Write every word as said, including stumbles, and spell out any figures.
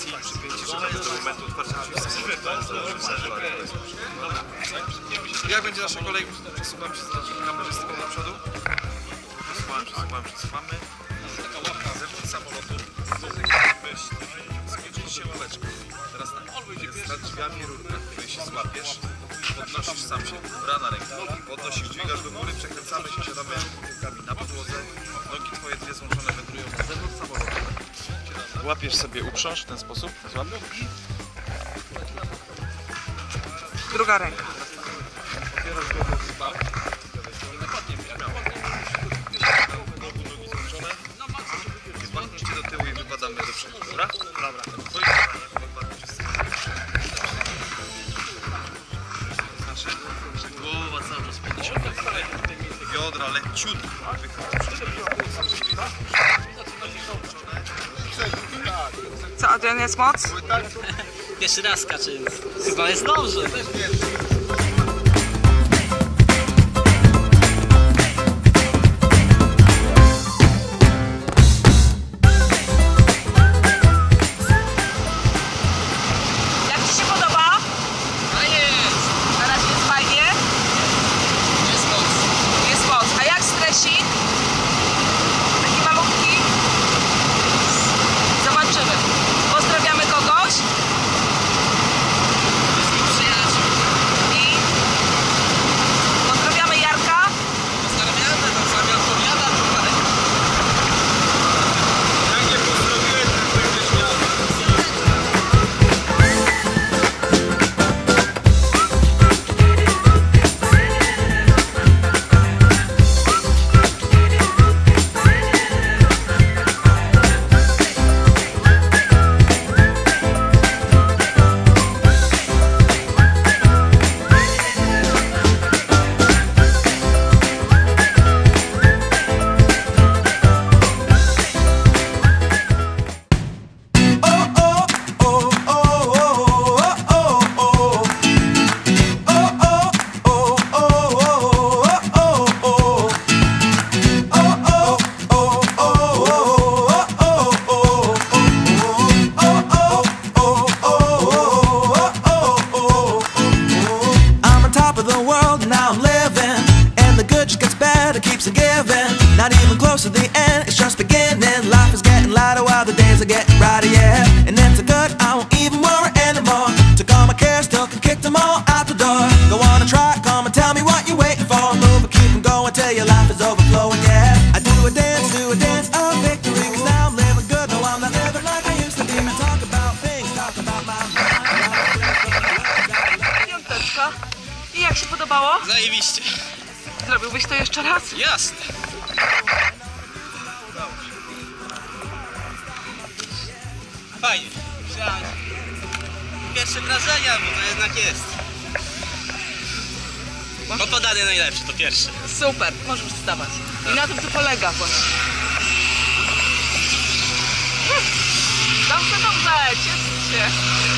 pozycji i przypięcie do momentu otwarcia drzwi. Jak będzie nasza kolej? Przesuwam się z kamerzystką do przodu. Przesuwam, przesuwam, przesuwamy. Zewnątrz samolotu. Skończyć się ławeczką. Teraz jest nad drzwiami rurka, której się złapiesz. Podnosisz sam się, bra na rękę. Podnosisz, dźwigasz do góry, przekręcamy się, siadamy rękami na podłodze. Nogi twoje dwie złączone wędrują na zewnątrz samolotu. Łapiesz sobie uprząż w ten sposób, złap. Druga ręka. Otwierasz głowę w bak. Nogi złączone. Idźcie do tyłu i wypadamy do przodu, dobra? Dobra. Twoje głowa cały czas podniesiona. Biodra leciutko. Co, Adrian, jest moc? Pierwszy raz skaczę, chyba jest dobrze. Jak ci się podoba? A jest! Na razie jest fajnie? Jest moc. Jest moc. A jak stresik? Taki malutki? Zobaczymy. Pozdrawiamy kogoś? Wszystkich przyjaciół. I pozdrawiamy Jarka. Pozdrawiamy, tam sami odpowiada tutaj. Jak nie pozdrowiłeś, to będziesz miał. Keeps on giving, not even close to the end, it's just beginning. Life is getting lighter while the days are getting brighter, yeah. And it's so good, I won't even worry anymore. Took all my cares, took and kicked them all out the door. Go on and try, come and tell me what you're waiting for. Move and keep them going till your life is overflowing, yeah. I do a dance, do a dance of victory, cause now I'm living good, no I'm not living like I used to be. Talk about things, talk about my Piąteczka. I jak się podobało? Zajebiście. Zrobiłbyś to jeszcze raz? Jasne. Fajnie. Pierwsze wrażenia, bo to jednak jest. Opadanie najlepsze, to pierwsze. Super, możesz wstawać. I na tym to polega właśnie. Dobrze, dobrze, ciesz się.